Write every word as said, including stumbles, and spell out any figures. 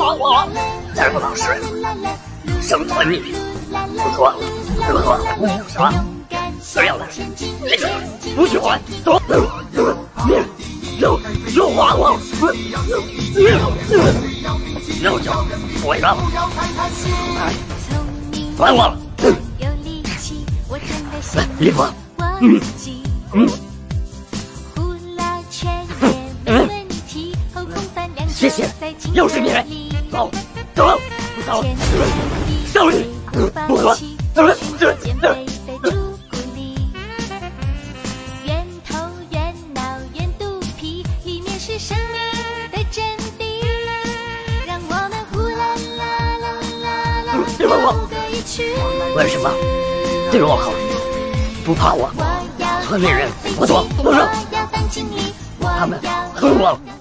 我我，再不老实，生存秘密，不错不错，什么？不要了，这个不许还，走，又又还我，又就不会让了，还我了，李婆，嗯嗯。 谢谢，又是你！走，走，走，少女，不喝，走了，走了，走了。圆头圆脑圆肚皮，里面是生命的真谛。让我们呼啦啦啦啦啦，别问我，为什么对我好，不怕我？村里人不错，不是，他们恨我。